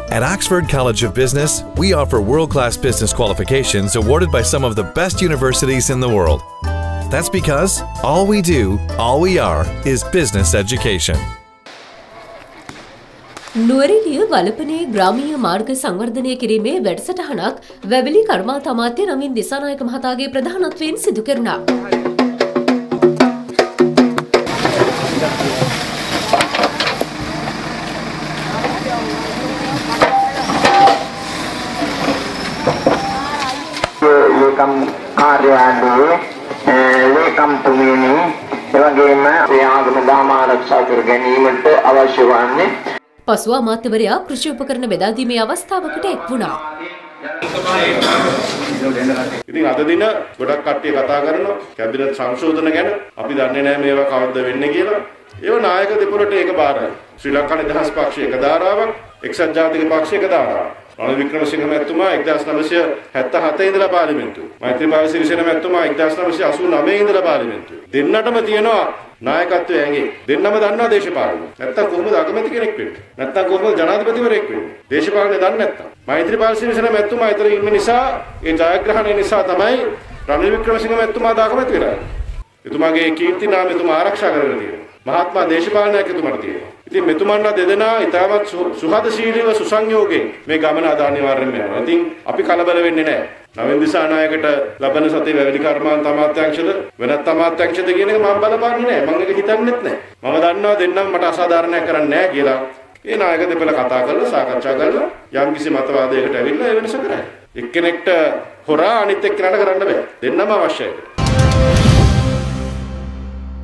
At Oxford College of Business, we offer world-class business qualifications awarded by some of the best universities in the world. That's because all we do, all we are, is business education. Nuwara Eliya Walapane ග්‍රාමීය මාර්ග සංවර්ධනය කිරීමේ වැඩසටහනක් වැවිලි කර්මාන්ත අමාත්‍ය නවින් දිසානායක මහතාගේ ප්‍රධානත්වයෙන් සිදු කෙරුණා. लेकम कार्यालय लेकम तुमिनी එවැගේම ඒ ආගම ධර්ම ආරක්ෂා කර ගැනීමට අවශ්‍ය වන්නේ පසුව අමාත්‍යවරයා කෘෂි උපකරණ බෙදා දීමේ අවස්ථාවකට එක් වුණා. ඉතින් අද දින ගොඩක් කට්ටිය කතා කරනවා කැබිනට් සංශෝධන ගැන. අපි දන්නේ නැහැ මේවා කවද්ද වෙන්නේ කියලා. ඒව නායක දෙපොළට ඒක බාරයි. ශ්‍රී ලංකා නිදහස් පක්ෂය එක ධාරාවක්, එක්සත් ජාතික පක්ෂය එක ධාරාවක්. රනිල් වික්‍රමසිංහ මැතිතුමා 1977 ඉඳලා පාර්ලිමේන්තුවේ. මෛත්‍රීපාල සිරිසේන මැතිතුමා 1989 ඉඳලා පාර්ලිමේන්තුවේ. දෙන්නටම තියෙනවා නායකත්වයේ ඇඟේ. දෙන්නම දන්නවා දේශපාලනය. නැත්තම් කොහොමද අගමැති කෙනෙක් වෙන්නේ? නැත්තම් කොහොමද ජනාධිපතිවරයෙක් වෙන්නේ? දේශපාලනය දන්නේ නැත්තම්. මෛත්‍රීපාල සිරිසේන මැතිතුමා ඊතර ඉන්න නිසා, ඒ ජයග්‍රහණය නිසා තමයි රනිල් වික්‍රමසිංහ මැතිතුමා දාගමැති වෙලා. එතුමාගේ කීර්ති නාමය එතුමා ආරක්ෂා කරගෙන තියෙනවා. මහත්මා දේශපාලනයක් එතුමාට තියෙනවා. ඉතින් මෙතුමන්ලා දෙදෙනා ඉතාමත් සුහදශීලීව සුසංයෝගයෙන් මේ ගමන අද අනිවාර්යෙන්ම යනවා. ඉතින් අපි කලබල වෙන්නේ නැහැ. නවින් දිසානායකට ලබන සතියේ වැවිලි කර්මාන්ත අමාත්‍යාංශද වෙනත් අමාත්‍යාංශද කියන එක මම බලපන්නේ නැහැ. මම ඒක හිතන්නෙත් නැහැ. මම දන්නවා දෙන්නම මට අසාධාරණයක් කරන්නේ නැහැ කියලා. ඒ නායක දෙපළ කතා කරලා සාකච්ඡා කරලා යම්කිසි මතවාදයකට ඇවිල්ලා ඒ වෙනස කරයි. එක්කෙනෙක්ට හොරා අනිත් එක්කෙනාට කරන්න බෑ. දෙන්නම අවශ්‍යයි.